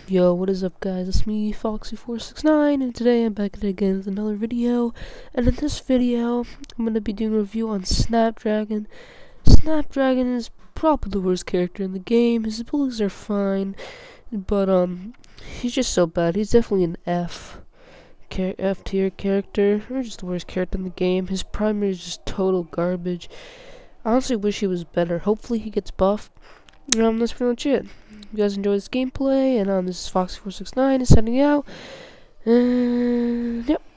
Yo, what is up guys, it's me, Foxy469, and today I'm back again with another video, and in this video, I'm going to be doing a review on Snapdragon. Snapdragon is probably the worst character in the game. His abilities are fine, but he's just so bad. He's definitely an F tier character, or just the worst character in the game. His primary is just total garbage. I honestly wish he was better. Hopefully he gets buffed. That's pretty much it. If you guys enjoy this gameplay, and this is Foxy469 is sending out. Yep.